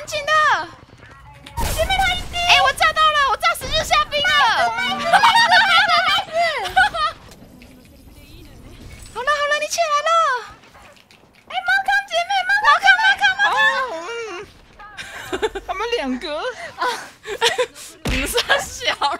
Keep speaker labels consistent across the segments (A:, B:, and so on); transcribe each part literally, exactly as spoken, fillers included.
A: 紧的！姐妹他一滴！哎，我炸到了，我炸死日下兵了！好了好了，你起来了！哎，猫康姐妹，猫康猫康猫
B: 康！他们两个啊，
A: 你们傻小了。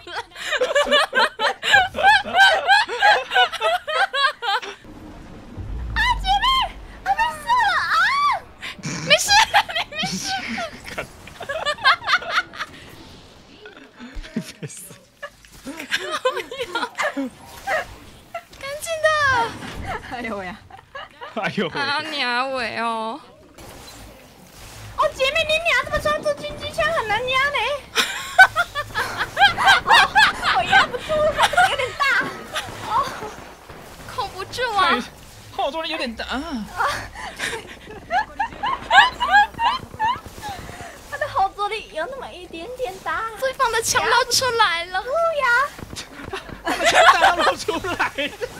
A: 赶紧的！
B: 哎呦喂呀！
C: 哎呦喂！
A: 啊娘喂哦！
D: 哦，姐妹你娘怎么装出狙击枪很难压呢？我压不住，它有点大。哦，
A: 控不住啊！
B: 后坐力有点大。
D: 它的后坐力有那么一点点大。
A: 对方的枪露出来了。
D: 不呀！
C: 枪打露出来。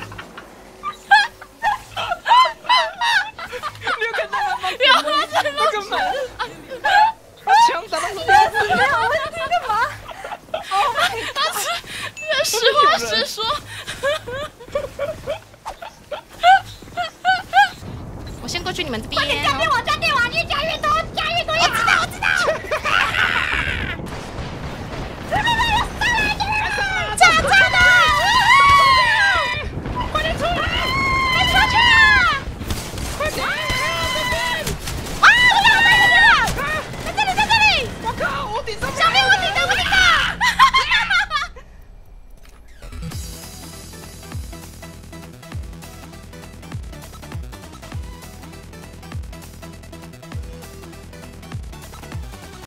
B: 你有看到吗？
A: 有啊，这露出来。
B: 枪打到露出来。
D: 你好，我要听干嘛？哦，
A: 他是实话实说。我先过去你们这边。
D: 快点，加点我加。